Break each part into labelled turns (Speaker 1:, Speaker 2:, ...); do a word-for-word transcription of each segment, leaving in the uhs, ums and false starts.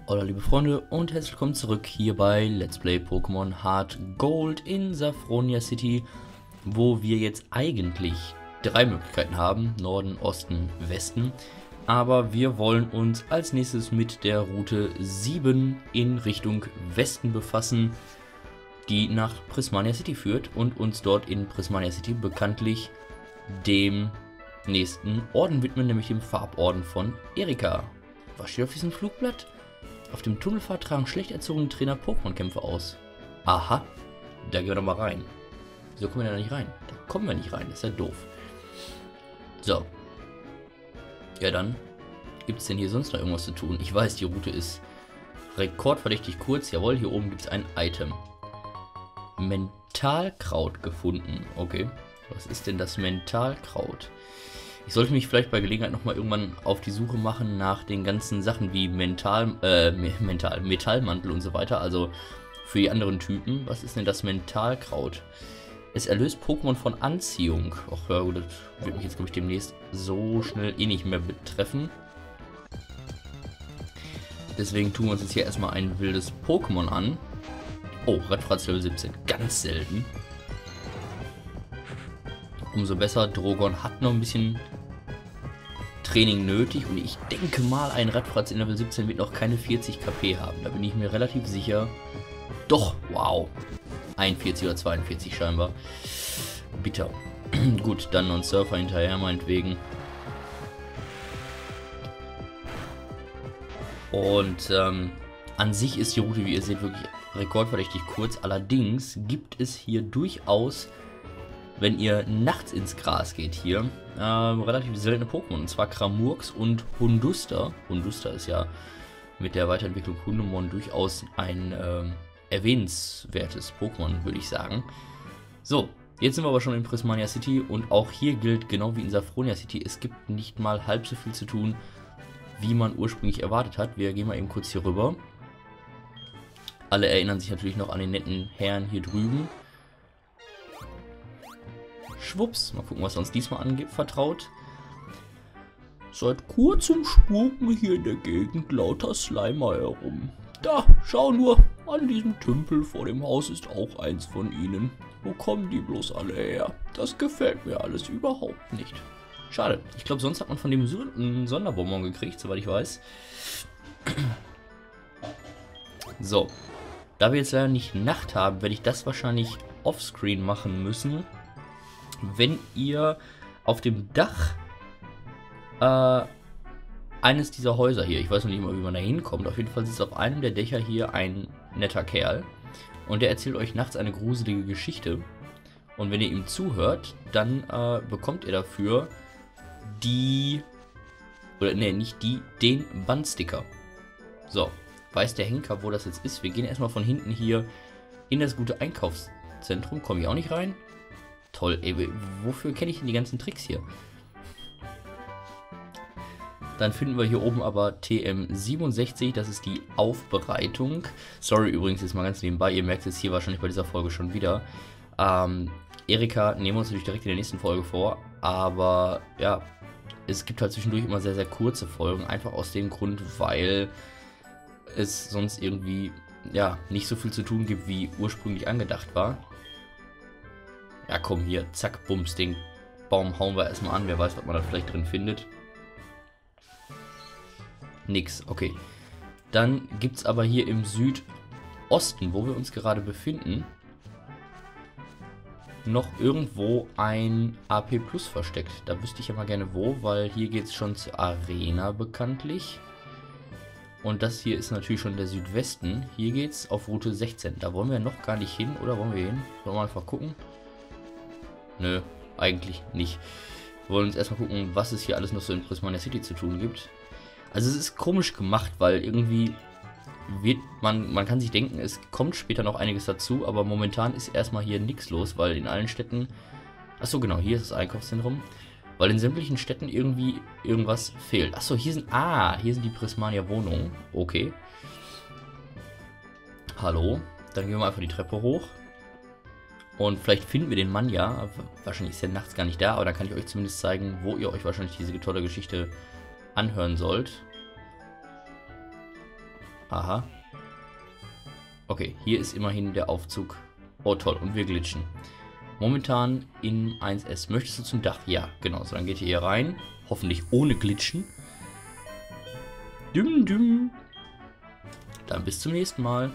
Speaker 1: Hallo liebe Freunde und herzlich willkommen zurück hier bei Let's Play Pokémon Heart Gold in Saphronia City, wo wir jetzt eigentlich drei Möglichkeiten haben, Norden, Osten, Westen, aber wir wollen uns als nächstes mit der Route sieben in Richtung Westen befassen, die nach Prismania City führt und uns dort in Prismania City bekanntlich dem nächsten Orden widmen, nämlich dem Farborden von Erika. Was steht auf diesem Flugblatt? Auf dem Tunnelpfad tragen schlecht erzogene Trainer Pokémon-Kämpfe aus. Aha, da gehen wir doch mal rein. Wieso kommen wir da nicht rein? Da kommen wir nicht rein, das ist ja doof. So. Ja dann, gibt es denn hier sonst noch irgendwas zu tun? Ich weiß, die Route ist rekordverdächtig kurz. Jawohl, hier oben gibt es ein Item. Mentalkraut gefunden. Okay, was ist denn das Mentalkraut? Ich sollte mich vielleicht bei Gelegenheit nochmal irgendwann auf die Suche machen nach den ganzen Sachen wie Mental, äh, Mental, Metallmantel und so weiter, also für die anderen Typen. Was ist denn das Mentalkraut? Es erlöst Pokémon von Anziehung. Ach ja gut, das wird mich jetzt glaube ich demnächst so schnell eh nicht mehr betreffen. Deswegen tun wir uns jetzt hier erstmal ein wildes Pokémon an. Oh, Radfratz Level siebzehn, ganz selten. Umso besser, Drogon hat noch ein bisschen Training nötig und ich denke mal, ein Radfratz in Level siebzehn wird noch keine vierzig K P haben. Da bin ich mir relativ sicher. Doch, wow. einundvierzig oder zweiundvierzig scheinbar. Bitter. Gut, dann noch ein Surfer hinterher meinetwegen. Und ähm, an sich ist die Route, wie ihr seht, wirklich rekordverdächtig kurz. Allerdings gibt es hier durchaus, wenn ihr nachts ins Gras geht hier, äh, relativ seltene Pokémon. Und zwar Kramurks und Hunduster. Hunduster ist ja mit der Weiterentwicklung Hundemon durchaus ein äh, erwähnenswertes Pokémon, würde ich sagen. So, jetzt sind wir aber schon in Prismania City und auch hier gilt, genau wie in Saphronia City, es gibt nicht mal halb so viel zu tun, wie man ursprünglich erwartet hat. Wir gehen mal eben kurz hier rüber. Alle erinnern sich natürlich noch an den netten Herrn hier drüben. Schwupps, mal gucken, was er uns diesmal angibt, vertraut. Seit kurzem spuken hier in der Gegend lauter Slimer herum. Da, schau nur, an diesem Tümpel vor dem Haus ist auch eins von ihnen. Wo kommen die bloß alle her? Das gefällt mir alles überhaupt nicht. Schade, ich glaube, sonst hat man von dem einen Sonderbonbon gekriegt, soweit ich weiß. So, da wir jetzt leider nicht Nacht haben, werde ich das wahrscheinlich offscreen machen müssen. Wenn ihr auf dem Dach äh, eines dieser Häuser hier, ich weiß noch nicht mal, wie man da hinkommt, auf jeden Fall sitzt auf einem der Dächer hier ein netter Kerl und der erzählt euch nachts eine gruselige Geschichte und wenn ihr ihm zuhört, dann äh, bekommt ihr dafür die, oder ne, nicht die, den Bandsticker. So, weiß der Henker, wo das jetzt ist? Wir gehen erstmal von hinten hier in das gute Einkaufszentrum, komme ich auch nicht rein. Toll, ey, wofür kenne ich denn die ganzen Tricks hier? Dann finden wir hier oben aber T M siebenundsechzig, das ist die Aufbereitung. Sorry übrigens jetzt mal ganz nebenbei, ihr merkt es hier wahrscheinlich bei dieser Folge schon wieder. Ähm, Erika nehmen wir uns natürlich direkt in der nächsten Folge vor, aber ja, es gibt halt zwischendurch immer sehr, sehr kurze Folgen, einfach aus dem Grund, weil es sonst irgendwie, ja, nicht so viel zu tun gibt, wie ursprünglich angedacht war. Ja komm, hier, zack, bums, den Baum hauen wir erstmal an. Wer weiß, was man da vielleicht drin findet. Nix, okay. Dann gibt es aber hier im Südosten, wo wir uns gerade befinden, noch irgendwo ein A P Plus versteckt. Da wüsste ich ja mal gerne wo, weil hier geht es schon zur Arena bekanntlich. Und das hier ist natürlich schon der Südwesten. Hier geht es auf Route sechzehn. Da wollen wir noch gar nicht hin, oder wollen wir hin? Wollen wir einfach gucken? Nö, eigentlich nicht. Wir wollen uns erstmal gucken, was es hier alles noch so in Prismania City zu tun gibt. Also es ist komisch gemacht, weil irgendwie wird man, man kann sich denken, es kommt später noch einiges dazu, aber momentan ist erstmal hier nichts los, weil in allen Städten, achso genau, hier ist das Einkaufszentrum, weil in sämtlichen Städten irgendwie irgendwas fehlt. Achso, hier sind, ah, hier sind die Prismania Wohnungen, okay. Hallo, dann gehen wir einfach die Treppe hoch. Und vielleicht finden wir den Mann ja, wahrscheinlich ist er nachts gar nicht da, aber dann kann ich euch zumindest zeigen, wo ihr euch wahrscheinlich diese tolle Geschichte anhören sollt. Aha. Okay, hier ist immerhin der Aufzug. Oh toll, und wir glitschen. Momentan in eins S. Möchtest du zum Dach? Ja, genau. So, dann geht ihr hier rein. Hoffentlich ohne Glitschen. Düm, düm. Dann bis zum nächsten Mal.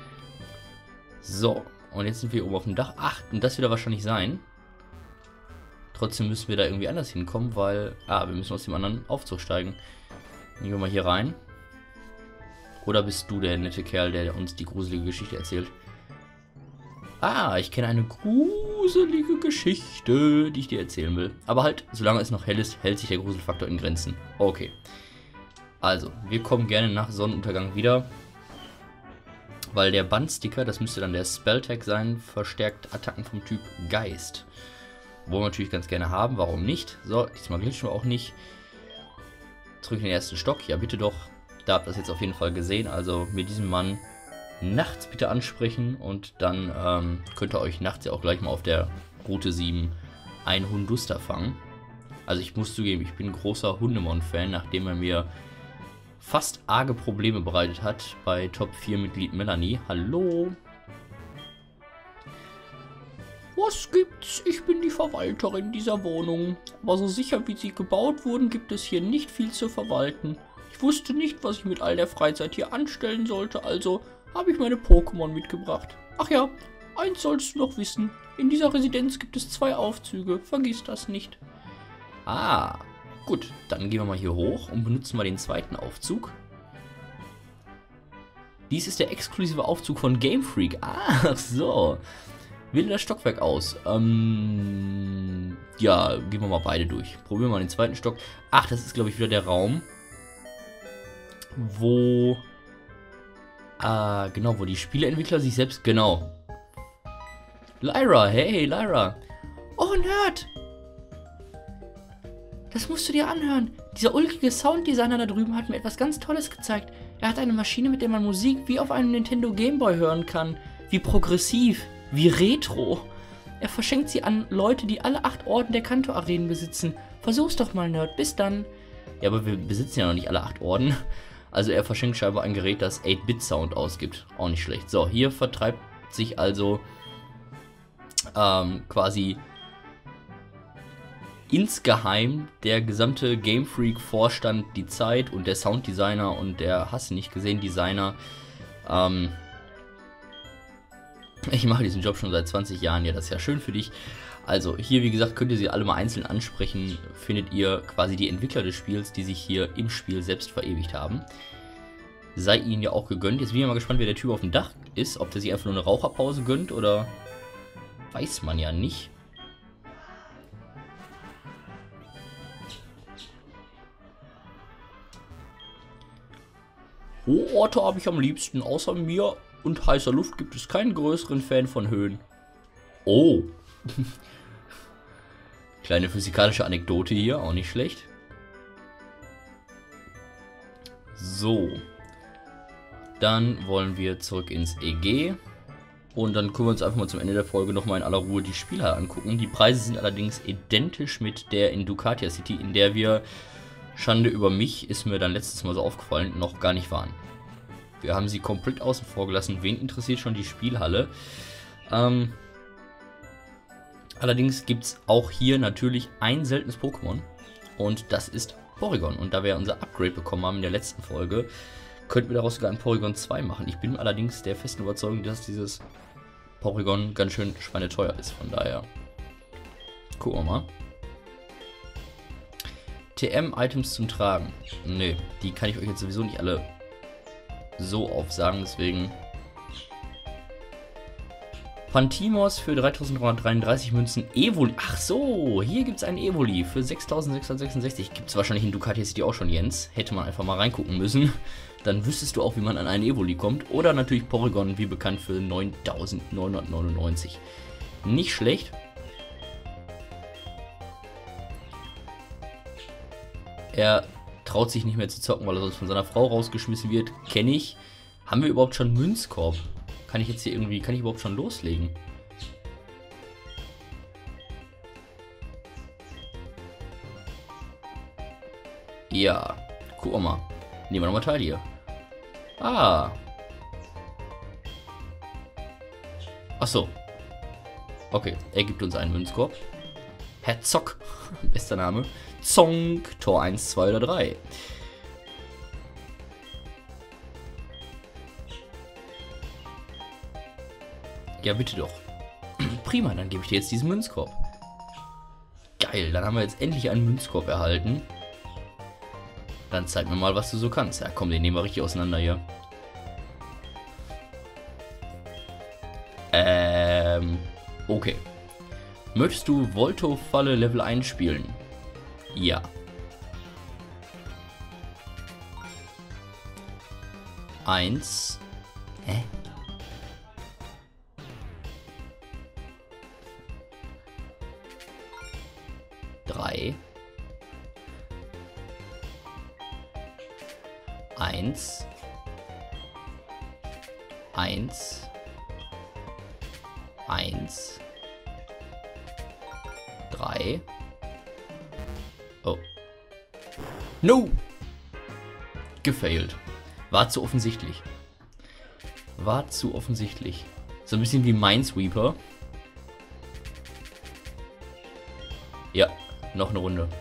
Speaker 1: So, und jetzt sind wir oben auf dem Dach. Ach, und das wird da wahrscheinlich sein. Trotzdem müssen wir da irgendwie anders hinkommen, weil... Ah, wir müssen aus dem anderen Aufzug steigen. Gehen wir mal hier rein. Oder bist du der nette Kerl, der uns die gruselige Geschichte erzählt? Ah, ich kenne eine gruselige Geschichte, die ich dir erzählen will. Aber halt, solange es noch hell ist, hält sich der Gruselfaktor in Grenzen. Okay. Also, wir kommen gerne nach Sonnenuntergang wieder. Weil der Bandsticker, das müsste dann der Spelltag sein, verstärkt Attacken vom Typ Geist. Wollen wir natürlich ganz gerne haben, warum nicht? So, diesmal glitschen wir auch nicht. Zurück in den ersten Stock, ja bitte doch. Da habt ihr das jetzt auf jeden Fall gesehen, also mit diesem Mann nachts bitte ansprechen und dann ähm, könnt ihr euch nachts ja auch gleich mal auf der Route sieben einen Hunduster fangen. Also ich muss zugeben, ich bin ein großer Hundemon-Fan, nachdem er mir fast arge Probleme bereitet hat bei Top vier Mitglied Melanie. Hallo? Was gibt's? Ich bin die Verwalterin dieser Wohnung. Aber so sicher wie sie gebaut wurden, gibt es hier nicht viel zu verwalten. Ich wusste nicht, was ich mit all der Freizeit hier anstellen sollte, also habe ich meine Pokémon mitgebracht. Ach ja, eins solltest du noch wissen. In dieser Residenz gibt es zwei Aufzüge. Vergiss das nicht. Ah, gut. Dann gehen wir mal hier hoch und benutzen mal den zweiten Aufzug. Dies ist der exklusive Aufzug von Game Freak. Ach so. Wähle das Stockwerk aus. Ähm, ja, gehen wir mal beide durch. Probieren wir mal den zweiten Stock. Ach, das ist, glaube ich, wieder der Raum, wo... Ah, genau, wo die Spieleentwickler sich selbst... Genau. Lyra, hey, Lyra. Oh, Nerd. Das musst du dir anhören. Dieser ulkige Sounddesigner da drüben hat mir etwas ganz Tolles gezeigt. Er hat eine Maschine, mit der man Musik wie auf einem Nintendo Game Boy hören kann. Wie progressiv. Wie retro. Er verschenkt sie an Leute, die alle acht Orden der Kanto-Arenen besitzen. Versuch's doch mal, Nerd. Bis dann. Ja, aber wir besitzen ja noch nicht alle acht Orden. Also er verschenkt scheinbar ein Gerät, das acht Bit Sound ausgibt. Auch nicht schlecht. So, hier vertreibt sich also ähm, quasi insgeheim der gesamte Game Freak Vorstand die Zeit und der Sounddesigner und der, hast du nicht gesehen, Designer. Ähm, ich mache diesen Job schon seit zwanzig Jahren, ja, das ist ja schön für dich. Also hier, wie gesagt, könnt ihr sie alle mal einzeln ansprechen, findet ihr quasi die Entwickler des Spiels, die sich hier im Spiel selbst verewigt haben. Sei ihnen ja auch gegönnt. Jetzt bin ich mal gespannt, wer der Typ auf dem Dach ist, ob der sich einfach nur eine Raucherpause gönnt oder weiß man ja nicht. Hohe Orte habe ich am liebsten, außer mir und heißer Luft gibt es keinen größeren Fan von Höhen. Oh. Kleine physikalische Anekdote hier, auch nicht schlecht. So. Dann wollen wir zurück ins E G. Und dann können wir uns einfach mal zum Ende der Folge nochmal in aller Ruhe die Spielhalle angucken. Die Preise sind allerdings identisch mit der in Ducatia City, in der wir, Schande über mich, ist mir dann letztes Mal so aufgefallen, noch gar nicht waren. Wir haben sie komplett außen vor gelassen. Wen interessiert schon die Spielhalle? Ähm, allerdings gibt es auch hier natürlich ein seltenes Pokémon. Und das ist Porygon. Und da wir unser Upgrade bekommen haben in der letzten Folge, könnten wir daraus sogar ein Porygon zwei machen. Ich bin allerdings der festen Überzeugung, dass dieses Porygon ganz schön schweineteuer ist. Von daher gucken wir mal. T M-Items zum Tragen. Ne, die kann ich euch jetzt sowieso nicht alle so aufsagen, deswegen. Pantimos für dreitausenddreihundertdreiunddreißig Münzen. Evoli. Ach so, hier gibt es einen Evoli für sechstausendsechshundertsechsundsechzig. Gibt es wahrscheinlich in Ducatia City auch schon, Jens. Hätte man einfach mal reingucken müssen. Dann wüsstest du auch, wie man an einen Evoli kommt. Oder natürlich Porygon, wie bekannt, für neuntausendneunhundertneunundneunzig. Nicht schlecht. Er traut sich nicht mehr zu zocken, weil er sonst von seiner Frau rausgeschmissen wird. Kenne ich. Haben wir überhaupt schon Münzkorb? Kann ich jetzt hier irgendwie, kann ich überhaupt schon loslegen? Ja, guck mal. Nehmen wir nochmal teil hier. Ah. Ach so. Okay, er gibt uns einen Münzkorb. Herzog, bester Name. Zonk, Tor eins, zwei oder drei. Ja, bitte doch. Prima, dann gebe ich dir jetzt diesen Münzkorb. Geil, dann haben wir jetzt endlich einen Münzkorb erhalten. Dann zeig mir mal, was du so kannst. Ja, komm, den nehmen wir richtig auseinander hier. Ähm, okay. Möchtest du Volto-Falle Level eins spielen? Ja. Eins. Hä? Drei. Eins. Eins. Eins. Drei. Oh. No! Gefailt. War zu offensichtlich. War zu offensichtlich. So ein bisschen wie Minesweeper. Ja, noch eine Runde.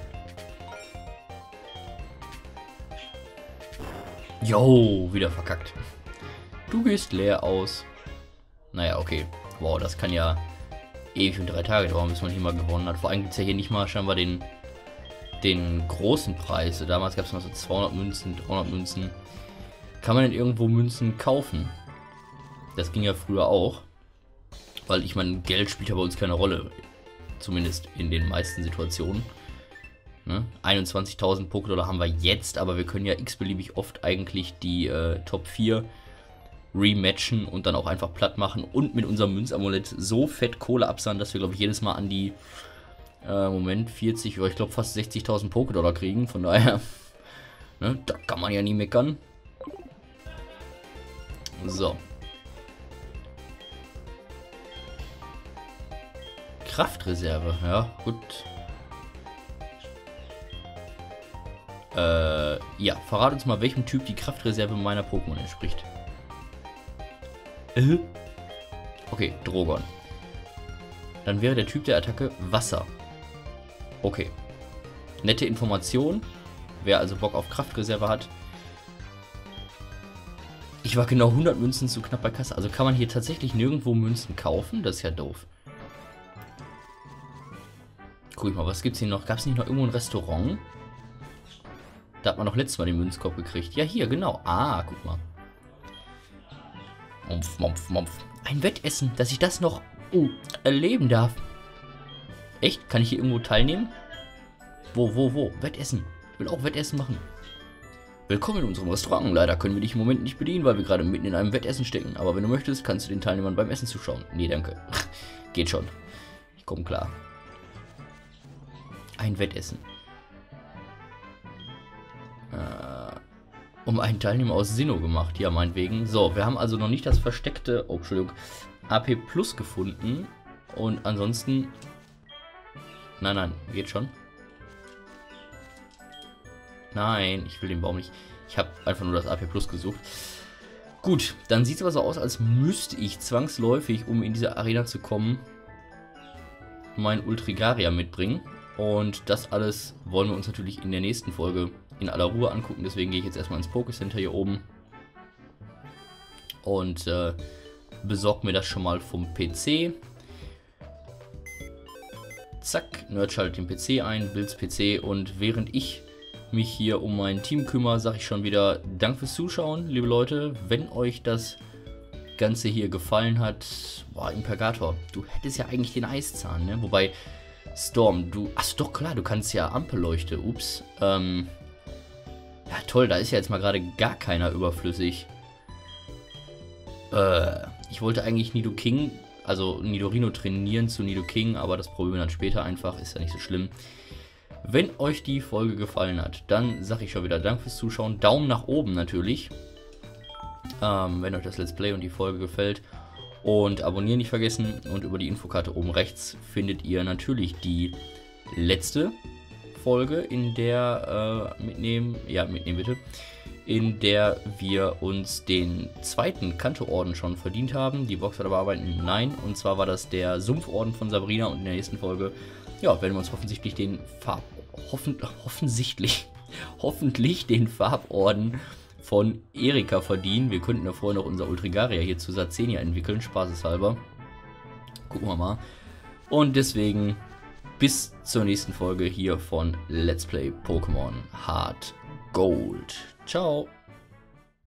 Speaker 1: Jo, wieder verkackt. Du gehst leer aus. Naja, okay. Wow, das kann ja ewig und drei Tage dauern, bis man hier mal gewonnen hat. Vor allem gibt es ja hier nicht mal scheinbar den, den großen Preis. Damals gab es noch so zweihundert Münzen, dreihundert Münzen. Kann man denn irgendwo Münzen kaufen? Das ging ja früher auch. Weil ich meine, Geld spielt ja bei uns keine Rolle. Zumindest in den meisten Situationen. Ne? einundzwanzigtausend Pokédollar haben wir jetzt, aber wir können ja x-beliebig oft eigentlich die äh, Top vier rematchen und dann auch einfach platt machen und mit unserem Münzamulett so fett Kohle absahnen, dass wir, glaube ich, jedes Mal an die, äh, Moment, vierzig oder ich glaube fast sechzigtausend Pokédollar kriegen. Von daher, ne, da kann man ja nie meckern. So. Kraftreserve, ja, gut. Äh, ja, verrat uns mal, welchem Typ die Kraftreserve meiner Pokémon entspricht. Äh? Okay, Drogon. Dann wäre der Typ der Attacke Wasser. Okay. Nette Information. Wer also Bock auf Kraftreserve hat. Ich war genau hundert Münzen zu knapp bei Kasse. Also kann man hier tatsächlich nirgendwo Münzen kaufen? Das ist ja doof. Guck ich mal, was gibt's hier noch? Gab es nicht noch irgendwo ein Restaurant? Da hat man noch letztes Mal den Münzkorb gekriegt. Ja, hier, genau. Ah, guck mal. Mumpf, mumpf, mumpf. Ein Wettessen, dass ich das noch uh, erleben darf. Echt? Kann ich hier irgendwo teilnehmen? Wo, wo, wo? Wettessen. Ich will auch Wettessen machen. Willkommen in unserem Restaurant. Leider können wir dich im Moment nicht bedienen, weil wir gerade mitten in einem Wettessen stecken. Aber wenn du möchtest, kannst du den Teilnehmern beim Essen zuschauen. Nee, danke. Geht schon. Ich komme klar. Ein Wettessen. Äh, um einen Teilnehmer aus Sinnoh gemacht. Ja, meinetwegen. So, wir haben also noch nicht das versteckte, oh, Entschuldigung, A P Plus gefunden. Und ansonsten... Nein, nein, geht schon. Nein, ich will den Baum nicht. Ich habe einfach nur das A P Plus gesucht. Gut, dann sieht es aber so aus, als müsste ich zwangsläufig, um in diese Arena zu kommen, meinen Ultrigaria mitbringen. Und das alles wollen wir uns natürlich in der nächsten Folge in aller Ruhe angucken. Deswegen gehe ich jetzt erstmal ins Pokécenter hier oben. Und äh, besorge mir das schon mal vom P C. Zack, Nerd schaltet den P C ein, Bills P C. Und während ich mich hier um mein Team kümmere, sage ich schon wieder Dank fürs Zuschauen, liebe Leute. Wenn euch das Ganze hier gefallen hat, boah, Impergator, du hättest ja eigentlich den Eiszahn, ne? Wobei... Storm, du... Ach doch, klar, du kannst ja Ampelleuchte. Ups. Ähm... Ja, toll, da ist ja jetzt mal gerade gar keiner überflüssig. Äh... Ich wollte eigentlich Nidoking, also Nidorino trainieren zu Nidoking, aber das probieren wir dann später einfach. Ist ja nicht so schlimm. Wenn euch die Folge gefallen hat, dann sage ich schon wieder Dank fürs Zuschauen. Daumen nach oben natürlich. Ähm, wenn euch das Let's Play und die Folge gefällt. Und abonnieren nicht vergessen. Und über die Infokarte oben rechts findet ihr natürlich die letzte Folge, in der äh, mitnehmen, ja mitnehmen bitte, in der wir uns den zweiten Kanto-Orden schon verdient haben. Die Box hat aber arbeiten, nein. Und zwar war das der Sumpforden von Sabrina und in der nächsten Folge, ja, werden wir uns offensichtlich den Farb... Hoffen, offensichtlich... hoffentlich den Farborden von Erika verdienen. Wir könnten ja vorher noch unser Ultrigaria hier zu Sazenia entwickeln, spaßeshalber. Gucken wir mal. Und deswegen bis zur nächsten Folge hier von Let's Play Pokémon Heart Gold. Ciao!